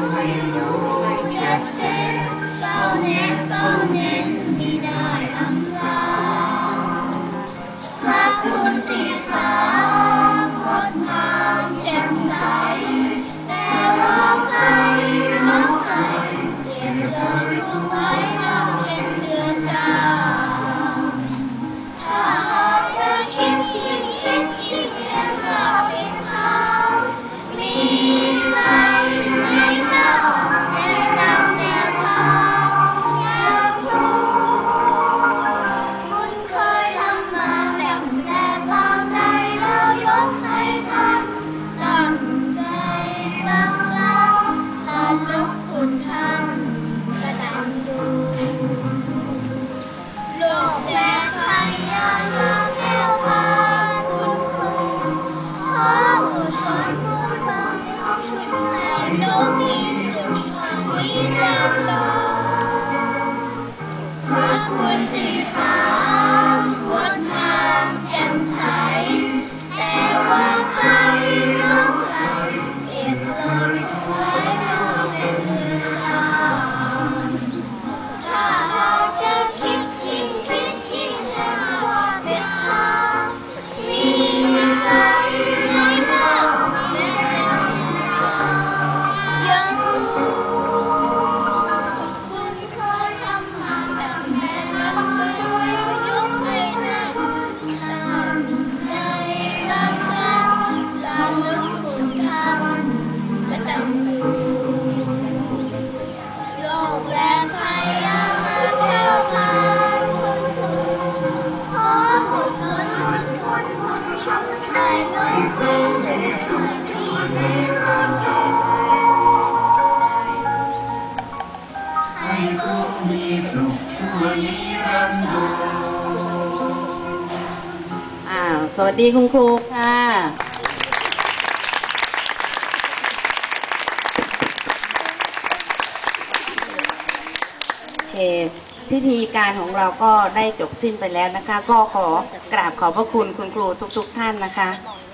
ให้รู้ชัดเจนเฝ้าเน้นไม่ได้อำลาพระคุณที่สามงดงามแจ่มใสแต่ว่าใครรักใครเปลี่ยนเลยรู้ไว้เราเป็นเดือนดาวถ้าหากเธอคิดยิ่งเห็นเราเป็นเขามีใครไม่เล่าแนะนำแนวทางยังรู้คุณเคยทำมาแต่บางใดแล้วยกให้ท่านตั้งใจฟังเราระลึกคุณท่านกตัญญูโลกและพยามาแผ่วพานคุณครูขออุศลบุญบารมีให้โลกมีสุขนิรันดร์พระคุณที่สามงดงามแจ่มใสแต่ว่าใครรักใครเปรียบเลยไว้เราเป็นเมืองดาวถ้าเราจะคิดยิ่งเห็นว่าเป็นทางมีใครในโลกแม้ยังรู้คุณเคยทำมาแบบแม่เราไม่ยกให้นั่นตั้งใจรักกันระลึกคุณท่านกตัญญูโลกและพยามาแผ่วพานคุณครูขอกุศลบุญให้โลกมีสุขที่นิรันดร์ให้โลกมีสุขชั่วนิรันดร์สวัสดีคุณครูค่ะพิธีการของเราก็ได้จบสิ้นไปแล้วนะคะก็ขอกราบขอบพระคุณคุณครูทุกท่านนะคะ